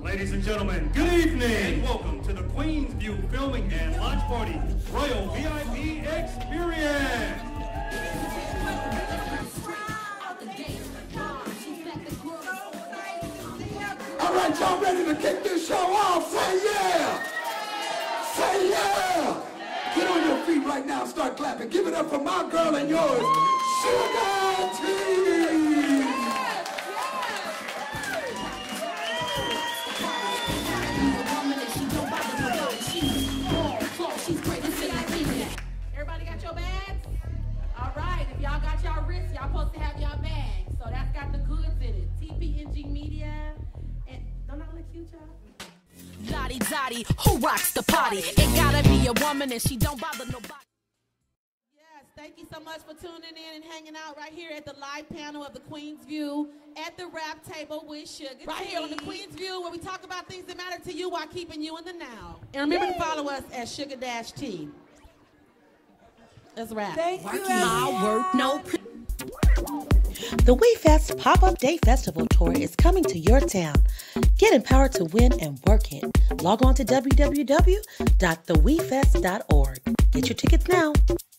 Ladies and gentlemen, good evening and welcome to the Queens View Filming and Launch Party Royal VIP Experience. All right, y'all ready to kick this show off? Say yeah! Say yeah! Get on your feet right now and start clapping. Give it up for my girl and yours, Suga-T! Everybody got your bags? All right, if y'all got y'all wrists, y'all supposed to have y'all bags. So that's got the goods in it. TPNG Media. And don't I look cute, y'all? Lottie Dottie, who rocks the party? It gotta be a woman and she don't bother nobody. Yes, thank you so much for tuning in and hanging out right here at the live panel of the Queens View at the rap table with Suga-T. Right here on the Queens View where we talk about things that matter to you while keeping you in the now. And remember to follow us at Suga-T. Let's rap. Thank you, I work no. The WIFEST Pop-Up Day Festival Tour is coming to your town. Get empowered to win and work it. Log on to www.thewefest.org. Get your tickets now.